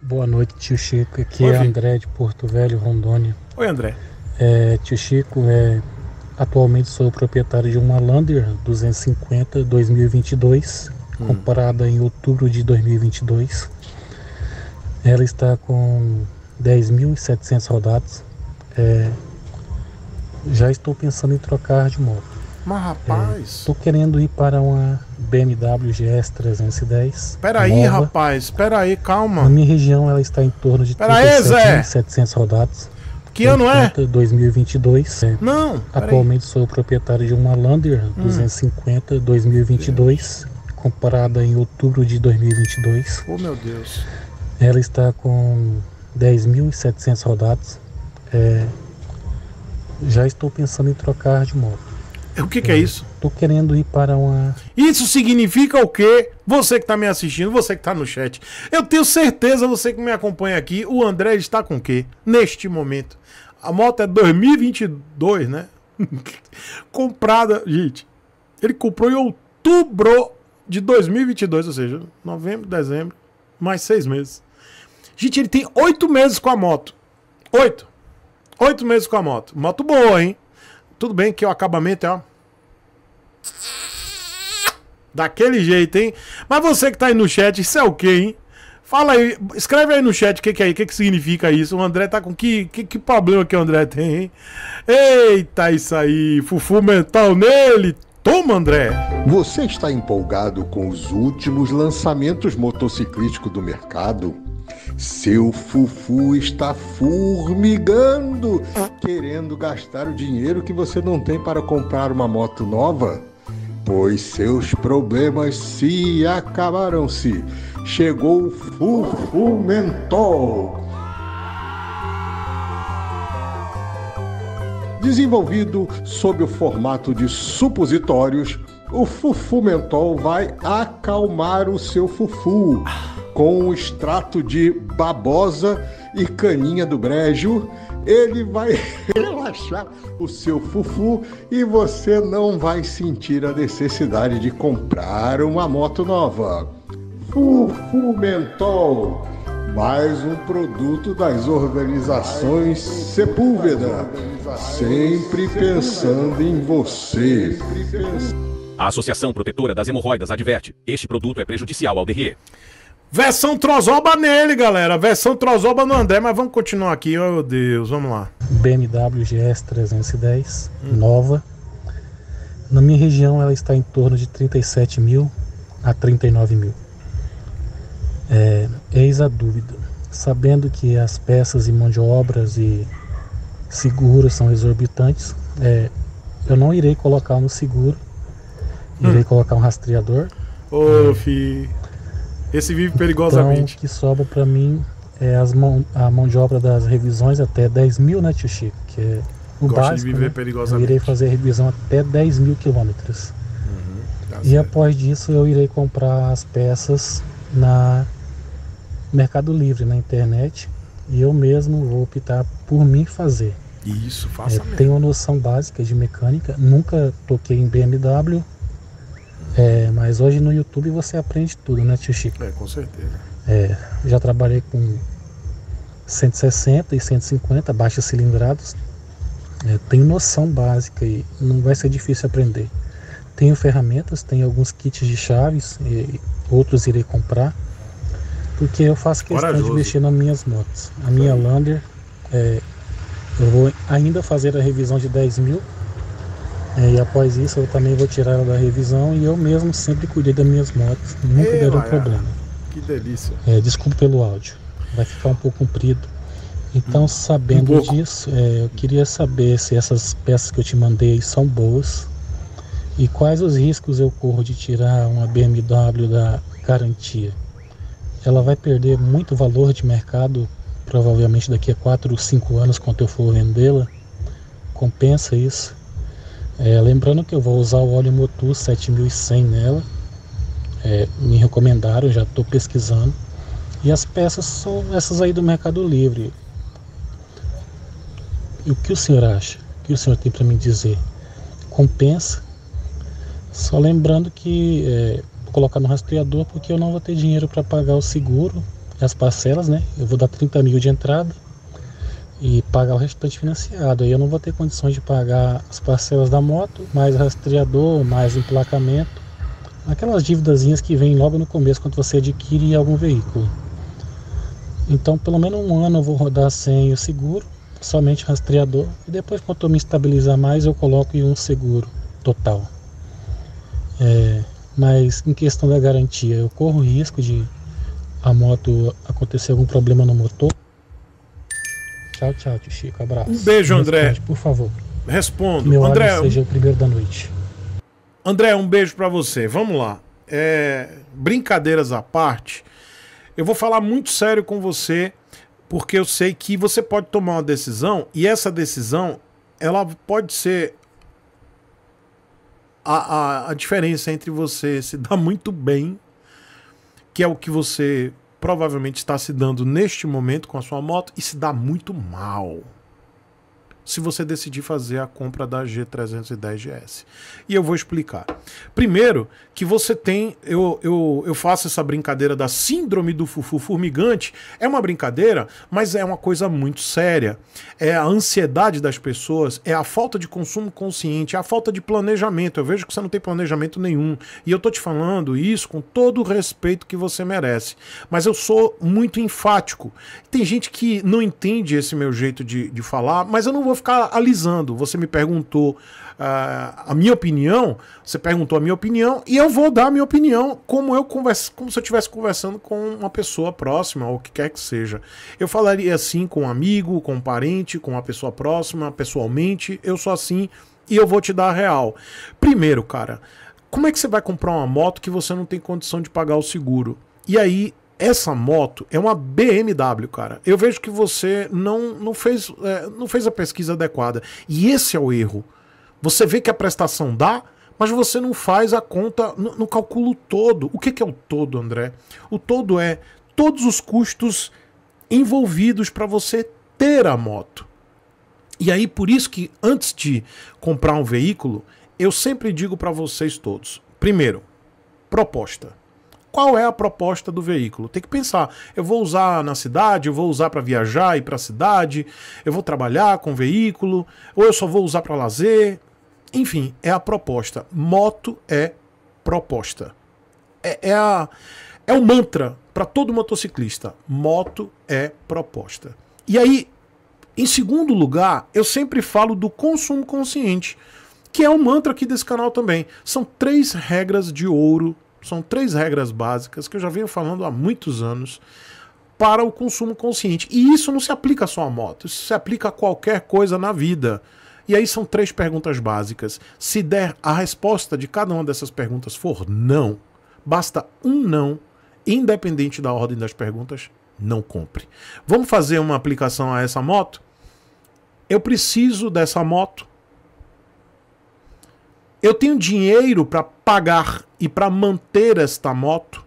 Boa noite, tio Chico. Aqui Oi, é filho. André de Porto Velho, Rondônia. Oi, André. Tio Chico, atualmente sou proprietário de uma Lander 250 2022, comprada em outubro de 2022. Ela está com 10.700 rodados. Já estou pensando em trocar de moto. Mas rapaz, Estou querendo ir para uma BMW GS 310. peraí, nova. rapaz, peraí, Na calma. minha região ela está em torno de Pera aí, Zé. 37.700 rodados. Que ano é? 2022. Não, peraí. Atualmente sou proprietário de uma Lander 250 2022, comprada em outubro de 2022. Oh, meu Deus. Ela está com 10.700 rodados. Já estou pensando em trocar de moto. O que é isso? Estou querendo ir para uma... Isso significa o quê? Você que tá me assistindo, você que tá no chat. Eu tenho certeza, você que me acompanha aqui, o André está com o quê? Neste momento. A moto é 2022, né? Comprada, gente. Ele comprou em outubro de 2022, ou seja, novembro, dezembro, mais 6 meses. Gente, ele tem 8 meses com a moto. 8 meses com a moto. Moto boa, hein? Tudo bem que o acabamento é, ó, daquele jeito, hein? Mas você que tá aí no chat, isso é o quê, hein? Fala aí, escreve aí no chat o que é, o que significa isso. O André tá com que problema que o André tem, hein? Eita, isso aí, fufu mental nele. Toma, André. Você está empolgado com os últimos lançamentos motociclísticos do mercado? Seu fufu está formigando, querendo gastar o dinheiro que você não tem para comprar uma moto nova? Pois seus problemas se acabaram-se. Chegou o Fufu Mentol. Desenvolvido sob o formato de supositórios, o Fufu Mentol vai acalmar o seu fufu. Com um extrato de babosa e caninha do brejo, ele vai relaxar o seu fufu e você não vai sentir a necessidade de comprar uma moto nova. Fufu Mentol, mais um produto das organizações Sepúlveda, sempre pensando em você. A Associação Protetora das Hemorroidas adverte: este produto é prejudicial ao DRE. Versão trozoba nele, galera. Versão trozoba no André, mas vamos continuar aqui. Oh, meu Deus, vamos lá. BMW GS 310, nova. Na minha região ela está em torno de 37 mil a 39 mil. Eis a dúvida. Sabendo que as peças e mão de obras e seguros são exorbitantes, eu não irei colocar no seguro. Irei colocar um rastreador. Ô, fi. Esse vive perigosamente. Então, o que sobra para mim é a mão de obra das revisões até 10 mil, né, tio Chico? Que é o Gosta básico, de viver né? perigosamente. Eu irei fazer a revisão até 10 mil quilômetros. Tá E certo. após disso eu irei comprar as peças na Mercado Livre, na internet. E eu mesmo vou optar por mim fazer. Isso, faça mesmo. Tenho uma noção básica de mecânica. Nunca toquei em BMW. Mas hoje no YouTube você aprende tudo, né, tio Chico? Com certeza. Já trabalhei com 160 e 150 baixas cilindradas. Tenho noção básica e não vai ser difícil aprender. Tenho ferramentas, tenho alguns kits de chaves e outros irei comprar, porque eu faço questão de mexer nas minhas motos. A minha Lander, eu vou ainda fazer a revisão de 10 mil. E após isso eu também vou tirar ela da revisão e eu mesmo sempre cuidei das minhas motos, nunca deram problema. Que delícia. Desculpa pelo áudio, vai ficar um pouco comprido. Então, sabendo disso, eu queria saber se essas peças que eu te mandei são boas e quais os riscos eu corro de tirar uma BMW da garantia. Ela vai perder muito valor de mercado, provavelmente daqui a 4 ou 5 anos, quando eu for vendê-la. Compensa isso? Lembrando que eu vou usar o óleo Motul 7100 nela. Me recomendaram, já estou pesquisando. E as peças são essas aí do Mercado Livre. E o que o senhor acha? O que o senhor tem para me dizer? Compensa? Só lembrando que vou colocar no rastreador porque eu não vou ter dinheiro para pagar o seguro as parcelas, né? Eu vou dar 30 mil de entrada e pagar o restante financiado. Aí eu não vou ter condições de pagar as parcelas da moto, mais rastreador, mais emplacamento, aquelas dívidazinhas que vêm logo no começo quando você adquire algum veículo. Então pelo menos um ano eu vou rodar sem o seguro, somente rastreador, e depois quando eu me estabilizar mais eu coloco em um seguro total. Mas em questão da garantia, eu corro risco de a moto acontecer algum problema no motor? Tchau, tchau, tio Chico. Abraço. Um beijo, André. Por favor. Respondo. Que meu André, áudio seja o primeiro da noite. André, um beijo pra você. Vamos lá. Brincadeiras à parte, eu vou falar muito sério com você, porque eu sei que você pode tomar uma decisão, e essa decisão, ela pode ser a diferença entre você se dar muito bem, que é o que você provavelmente está se dando neste momento com a sua moto, e se dá muito mal se você decidir fazer a compra da G310 GS. E eu vou explicar. Primeiro, que você tem... Eu faço essa brincadeira da síndrome do fufu formigante. É uma brincadeira, mas é uma coisa muito séria. É a ansiedade das pessoas, é a falta de consumo consciente, é a falta de planejamento. Eu vejo que você não tem planejamento nenhum. E eu tô te falando isso com todo o respeito que você merece. Mas eu sou muito enfático. Tem gente que não entende esse meu jeito de falar, mas eu não vou ficar alisando. Você me perguntou a minha opinião, você perguntou a minha opinião, e eu vou dar a minha opinião como se eu estivesse conversando com uma pessoa próxima, ou o que quer que seja. Eu falaria assim com um amigo, com um parente, com uma pessoa próxima, pessoalmente. Eu sou assim e eu vou te dar a real. Primeiro, cara, como é que você vai comprar uma moto que você não tem condição de pagar o seguro? E aí, essa moto é uma BMW, cara. Eu vejo que você não fez a pesquisa adequada. E esse é o erro. Você vê que a prestação dá, mas você não faz a conta no cálculo todo. O que é o todo, André? O todo é todos os custos envolvidos para você ter a moto. E aí, por isso que antes de comprar um veículo, eu sempre digo para vocês todos. Primeiro, proposta. Qual é a proposta do veículo? Tem que pensar, eu vou usar na cidade, eu vou usar para viajar e para a cidade, eu vou trabalhar com o veículo, ou eu só vou usar para lazer. Enfim, é a proposta. Moto é proposta. É um mantra para todo motociclista. Moto é proposta. E aí, em segundo lugar, eu sempre falo do consumo consciente, que é um mantra aqui desse canal também. São 3 regras de ouro. São 3 regras básicas que eu já venho falando há muitos anos para o consumo consciente. E isso não se aplica só à moto, isso se aplica a qualquer coisa na vida. E aí são 3 perguntas básicas. Se der a resposta de cada uma dessas perguntas for não, basta um não, independente da ordem das perguntas, não compre. Vamos fazer uma aplicação a essa moto? Eu preciso dessa moto. Eu tenho dinheiro para pagar e para manter esta moto.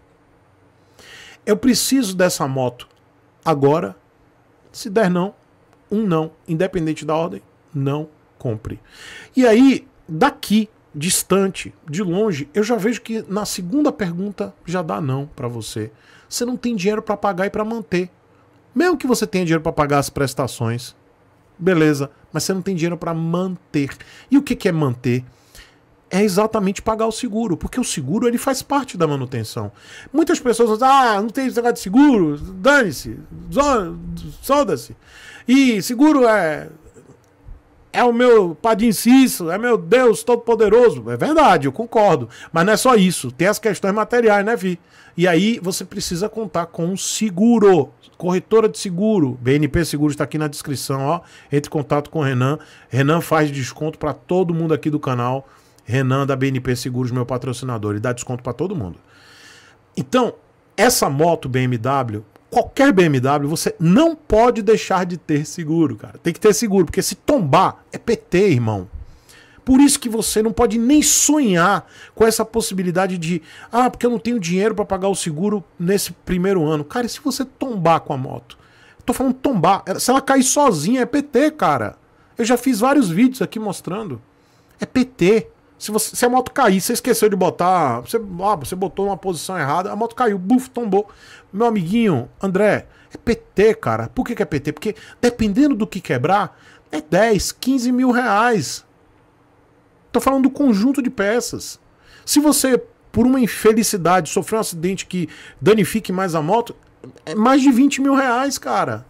Eu preciso dessa moto agora. Se der não, um não, independente da ordem, não compre. E aí, daqui, distante, de longe, eu já vejo que na segunda pergunta já dá não para você. Você não tem dinheiro para pagar e para manter. Mesmo que você tenha dinheiro para pagar as prestações, beleza, mas você não tem dinheiro para manter. E o que é manter? É exatamente pagar o seguro, porque o seguro ele faz parte da manutenção. Muitas pessoas dizem, não tem esse negócio de seguro, dane-se, solda-se. E seguro é o meu Padim Cícero, é meu Deus Todo-Poderoso. É verdade, eu concordo. Mas não é só isso. Tem as questões materiais, né, Vi? E aí você precisa contar com um seguro. Corretora de seguro. BNP Seguro está aqui na descrição, ó. Entre em contato com o Renan. Renan faz desconto para todo mundo aqui do canal. Renan da BNP Seguros, meu patrocinador. Ele dá desconto para todo mundo. Então, essa moto BMW... Qualquer BMW, você não pode deixar de ter seguro, cara. Tem que ter seguro, porque se tombar, é PT, irmão. Por isso que você não pode nem sonhar com essa possibilidade de... porque eu não tenho dinheiro para pagar o seguro nesse primeiro ano. Cara, e se você tombar com a moto? Eu tô falando tombar. Se ela cair sozinha, é PT, cara. Eu já fiz vários vídeos aqui mostrando. É PT. Se a moto cair, você esqueceu de botar, você botou numa posição errada, a moto caiu, buf, tombou. Meu amiguinho, André, é PT, cara. Por que é PT? Porque dependendo do que quebrar, é 10, 15 mil reais. Tô falando do conjunto de peças. Se você, por uma infelicidade, sofreu um acidente que danifique mais a moto, é mais de 20 mil reais, cara.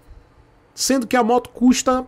Sendo que a moto custa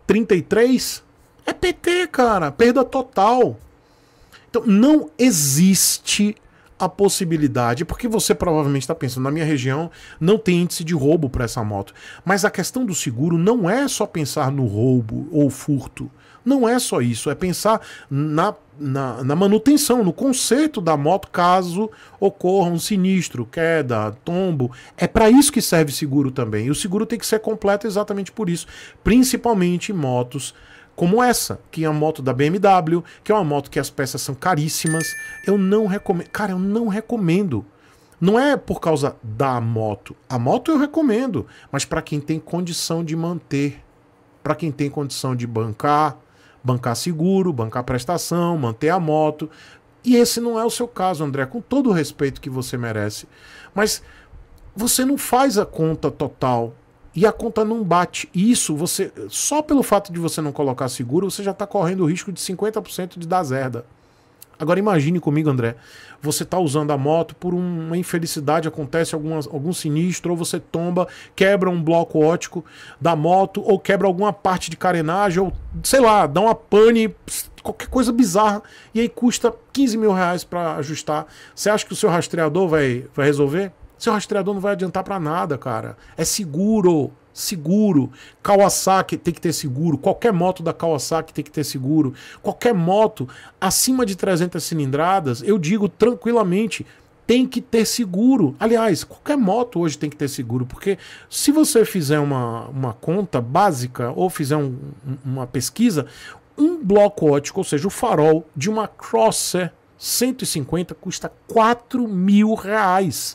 33, é PT, cara. Perda total. Então, não existe a possibilidade, porque você provavelmente está pensando, na minha região não tem índice de roubo para essa moto. Mas a questão do seguro não é só pensar no roubo ou furto. Não é só isso, é pensar na manutenção, no conserto da moto caso ocorra um sinistro, queda, tombo. É para isso que serve seguro também. E o seguro tem que ser completo exatamente por isso. Principalmente em motos como essa, que é a moto da BMW, que é uma moto que as peças são caríssimas. Eu não recomendo. Cara, eu não recomendo. Não é por causa da moto. A moto eu recomendo, mas para quem tem condição de manter, para quem tem condição de bancar seguro, bancar prestação, manter a moto. E esse não é o seu caso, André, com todo o respeito que você merece. Mas você não faz a conta total e a conta não bate. E isso, você, só pelo fato de você não colocar seguro, você já está correndo o risco de 50% de dar zerda. Agora imagine comigo, André, você está usando a moto, por uma infelicidade, acontece algum sinistro, ou você tomba, quebra um bloco óptico da moto, ou quebra alguma parte de carenagem, ou sei lá, dá uma pane, qualquer coisa bizarra, e aí custa 15 mil reais para ajustar. Você acha que o seu rastreador vai resolver? Seu rastreador não vai adiantar para nada, cara. É seguro. Seguro. Kawasaki tem que ter seguro. Qualquer moto da Kawasaki tem que ter seguro. Qualquer moto acima de 300 cilindradas, eu digo tranquilamente, tem que ter seguro. Aliás, qualquer moto hoje tem que ter seguro, porque se você fizer uma conta básica ou fizer uma pesquisa, um bloco óptico, ou seja, o farol de uma Crosser 150 custa 4 mil reais.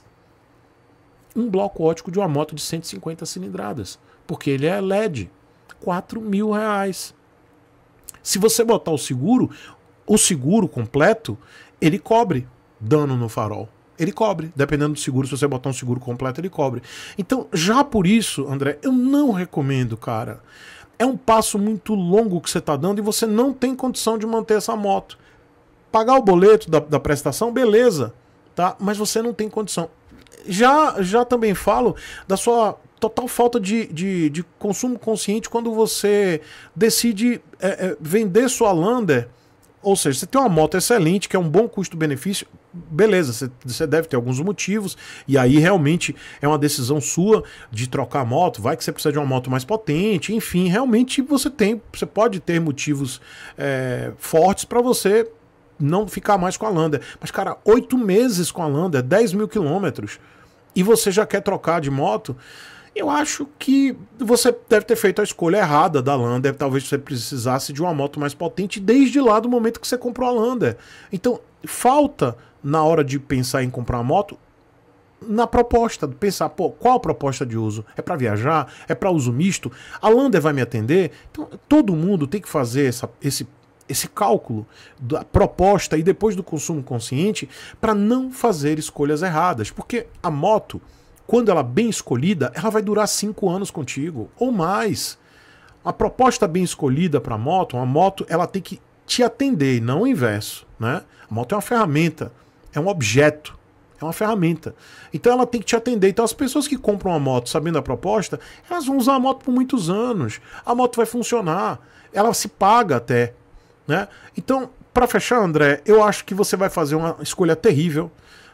Um bloco óptico de uma moto de 150 cilindradas, porque ele é LED, 4 mil reais. Se você botar o seguro completo, ele cobre dano no farol. Ele cobre, dependendo do seguro, se você botar um seguro completo, ele cobre. Então, já por isso, André, eu não recomendo, cara. É um passo muito longo que você está dando e você não tem condição de manter essa moto. Pagar o boleto da prestação, beleza, tá? Mas você não tem condição. Já também falo da sua total falta de consumo consciente quando você decide vender sua Lander. Ou seja, você tem uma moto excelente, que é um bom custo-benefício, beleza, você deve ter alguns motivos, e aí realmente é uma decisão sua de trocar a moto, vai que você precisa de uma moto mais potente, enfim, realmente você pode ter motivos fortes para você não ficar mais com a Lander. Mas, cara, 8 meses com a Lander, 10 mil quilômetros, e você já quer trocar de moto, eu acho que você deve ter feito a escolha errada da Lander. Talvez você precisasse de uma moto mais potente desde lá do momento que você comprou a Lander. Então, falta, na hora de pensar em comprar uma moto, na proposta, pensar, pô, qual a proposta de uso? É para viajar? É para uso misto? A Lander vai me atender? Então, todo mundo tem que fazer esse cálculo da proposta e depois do consumo consciente para não fazer escolhas erradas. Porque a moto, quando ela é bem escolhida, ela vai durar 5 anos contigo, ou mais. Uma proposta bem escolhida para a moto ela tem que te atender, e não o inverso, né? A moto é uma ferramenta, é um objeto, é uma ferramenta. Então ela tem que te atender. Então as pessoas que compram uma moto sabendo a proposta, elas vão usar a moto por muitos anos. A moto vai funcionar, ela se paga até, né? Então, para fechar, André, eu acho que você vai fazer uma escolha terrível.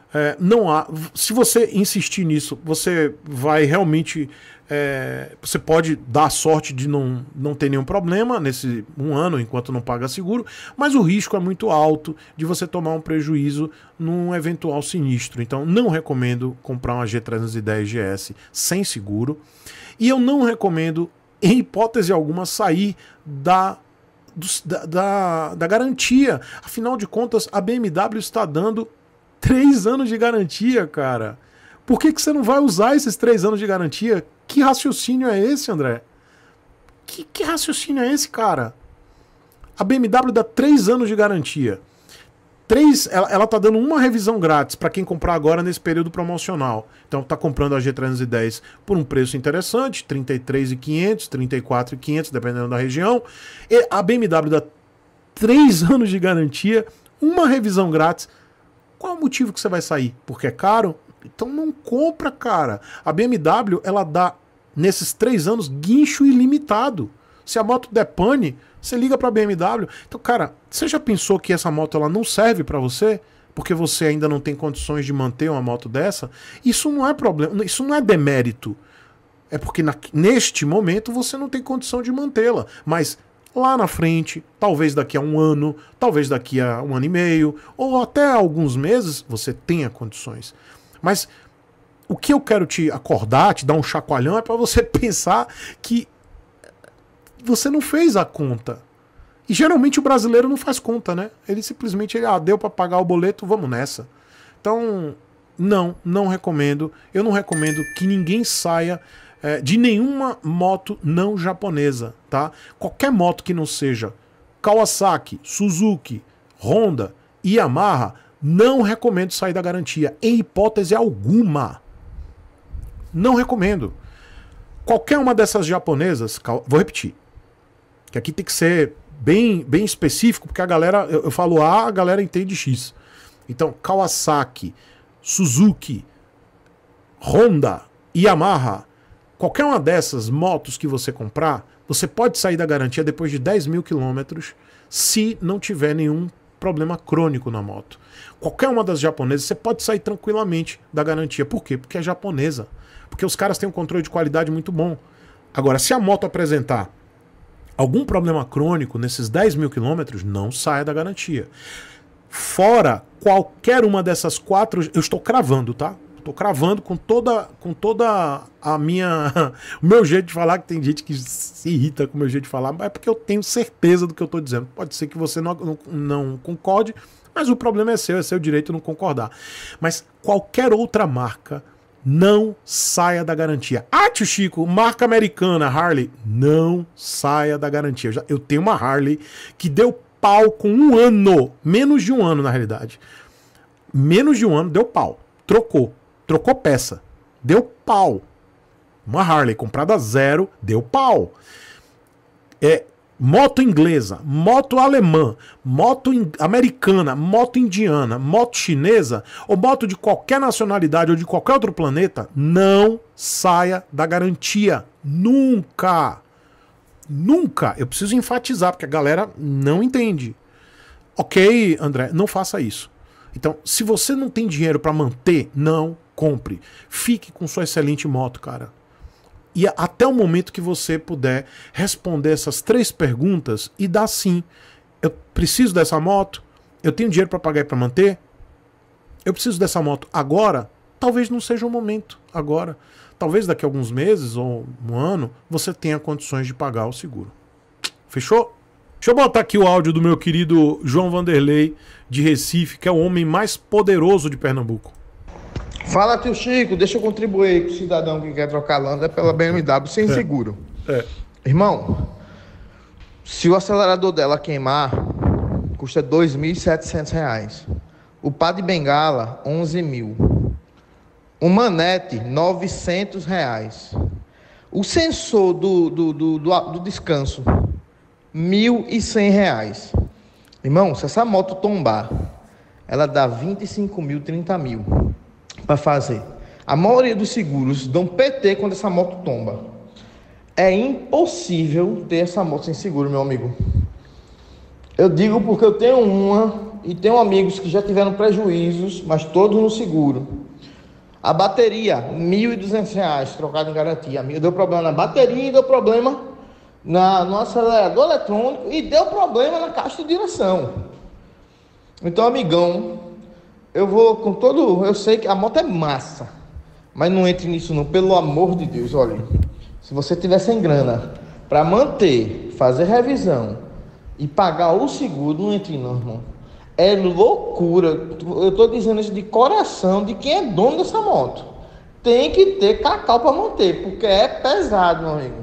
Se você insistir nisso, você vai realmente, você pode dar sorte de não ter nenhum problema nesse 1 ano enquanto não paga seguro, mas o risco é muito alto de você tomar um prejuízo num eventual sinistro. Então não recomendo comprar uma G310 GS sem seguro, e eu não recomendo, em hipótese alguma, sair da garantia. Afinal de contas, a BMW está dando 3 anos de garantia, cara. Por que você não vai usar esses 3 anos de garantia? Que raciocínio é esse, André? Que raciocínio é esse, cara? A BMW dá 3 anos de garantia. Ela tá dando uma revisão grátis para quem comprar agora nesse período promocional. Então tá comprando a G310 por um preço interessante, 33.500, 34.500, dependendo da região. E a BMW dá 3 anos de garantia, uma revisão grátis. Qual é o motivo que você vai sair? Porque é caro? Então não compra, cara. A BMW, ela dá, nesses 3 anos, guincho ilimitado. Se a moto der pane, você liga para a BMW. Então, cara, você já pensou que essa moto ela não serve para você? Porque você ainda não tem condições de manter uma moto dessa? Isso não é problema, isso não é demérito. É porque neste momento você não tem condição de mantê-la. Mas lá na frente, talvez daqui a um ano, talvez daqui a 1 ano e meio, ou até alguns meses, você tenha condições. Mas o que eu quero te acordar, te dar um chacoalhão, é para você pensar que você não fez a conta. E geralmente o brasileiro não faz conta, né? Ele simplesmente, deu para pagar o boleto, vamos nessa. Então, não recomendo. Eu não recomendo que ninguém saia de nenhuma moto não japonesa, tá? Qualquer moto que não seja Kawasaki, Suzuki, Honda e Yamaha, não recomendo sair da garantia, em hipótese alguma. Não recomendo. Qualquer uma dessas japonesas, vou repetir, que aqui tem que ser bem específico, porque a galera, eu falo A, a galera entende X. Então, Kawasaki, Suzuki, Honda, Yamaha, qualquer uma dessas motos que você comprar, você pode sair da garantia depois de 10.000 quilômetros, se não tiver nenhum problema crônico na moto. Qualquer uma das japonesas, você pode sair tranquilamente da garantia. Por quê? Porque é japonesa. Porque os caras têm um controle de qualidade muito bom. Agora, se a moto apresentar algum problema crônico nesses 10.000 quilômetros, não saia da garantia. Fora qualquer uma dessas 4, eu estou cravando, tá? Estou cravando com toda a minha... o meu jeito de falar, que tem gente que se irrita com o meu jeito de falar, mas é porque eu tenho certeza do que eu estou dizendo. Pode ser que você não concorde, mas o problema é seu direito não concordar. Mas qualquer outra marca, não saia da garantia. Ah, tio Chico, marca americana, Harley, não saia da garantia. Eu tenho uma Harley que deu pau com 1 ano, menos de 1 ano na realidade. Menos de 1 ano, deu pau. Trocou peça, deu pau. Uma Harley comprada 0, deu pau. Moto inglesa, moto alemã, moto americana, moto indiana, moto chinesa, ou moto de qualquer nacionalidade ou de qualquer outro planeta, não saia da garantia. Nunca. Nunca. Eu preciso enfatizar, porque a galera não entende. Ok, André, não faça isso. Então, se você não tem dinheiro para manter, não compre. Fique com sua excelente moto, cara. E até o momento que você puder responder essas 3 perguntas e dar sim. Eu preciso dessa moto? Eu tenho dinheiro para pagar e para manter? Eu preciso dessa moto agora? Talvez não seja o momento agora. Talvez daqui a alguns meses ou 1 ano você tenha condições de pagar o seguro. Fechou? Deixa eu botar aqui o áudio do meu querido João Vanderlei de Recife, que é o homem mais poderoso de Pernambuco. Fala, tio Chico, deixa eu contribuir com o cidadão que quer trocar Lander pela BMW sem seguro. Irmão, se o acelerador dela queimar, custa R$ 2.700. O pá de bengala, 11.000. O manete, R$ 900. O sensor do descanso, R$ 1.100. Irmão, se essa moto tombar, ela dá 25.000, 30.000 para fazer. A maioria dos seguros dão PT quando essa moto tomba. É impossível ter essa moto sem seguro, meu amigo. Eu digo porque eu tenho uma e tenho amigos que já tiveram prejuízos, mas todos no seguro. A bateria, R$ 1.200 trocado em garantia. Amigo, deu problema na bateria e deu problema no acelerador eletrônico e deu problema na caixa de direção. Então, amigão, eu vou com todo... Eu sei que a moto é massa, mas não entre nisso não, pelo amor de Deus. Olha, se você tiver sem grana para manter, fazer revisão e pagar o seguro, não entre não, irmão. É loucura. Eu tô dizendo isso de coração de quem é dono dessa moto. Tem que ter cacau para manter, porque é pesado, meu amigo.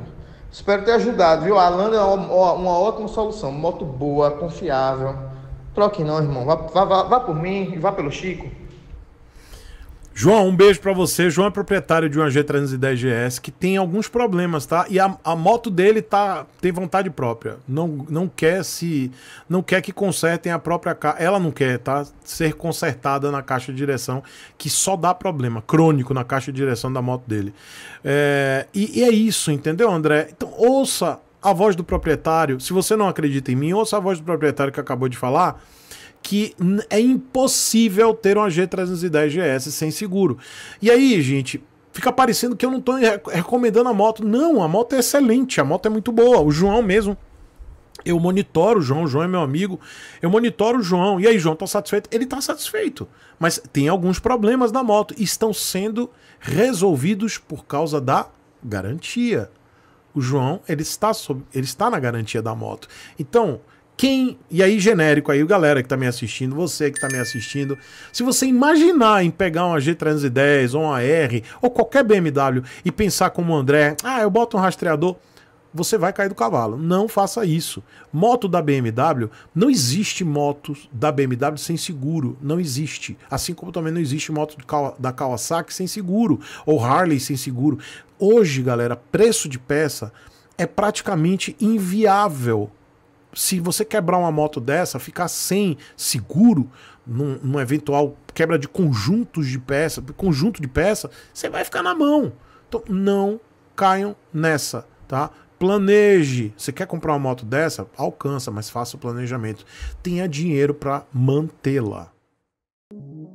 Espero ter ajudado, viu? A Lander é uma ótima solução, moto boa, confiável. Troque não, irmão. Vá por mim e vá pelo Chico. João, um beijo pra você. João é proprietário de uma G310 GS que tem alguns problemas, tá? E a moto dele tem vontade própria. Não quer que consertem a própria caixa. Ela não quer, tá? Ser consertada na caixa de direção, que só dá problema crônico na caixa de direção da moto dele. E é isso, entendeu, André? Então ouça a voz do proprietário. Se você não acredita em mim, ouça a voz do proprietário que acabou de falar, que é impossível ter uma G310 GS sem seguro. E aí, gente, fica parecendo que eu não estou recomendando a moto. Não, a moto é excelente, a moto é muito boa. O João mesmo, eu monitoro o João é meu amigo, eu monitoro o João. E aí, João, tá satisfeito? Ele tá satisfeito, mas tem alguns problemas na moto, estão sendo resolvidos por causa da garantia. O João, ele está na garantia da moto. Então, e aí genérico aí, galera que tá me assistindo, você que tá me assistindo, se você imaginar em pegar uma G310 ou uma R ou qualquer BMW e pensar como o André, eu boto um rastreador, você vai cair do cavalo. Não faça isso. Moto da BMW, não existe moto da BMW sem seguro, não existe. Assim como também não existe moto da Kawasaki sem seguro, ou Harley sem seguro. Hoje, galera, preço de peça é praticamente inviável. Se você quebrar uma moto dessa, ficar sem seguro, num eventual quebra de conjunto de peça, você vai ficar na mão. Então não caiam nessa, tá? Planeje. Você quer comprar uma moto dessa? Alcança, mas faça o planejamento. Tenha dinheiro para mantê-la.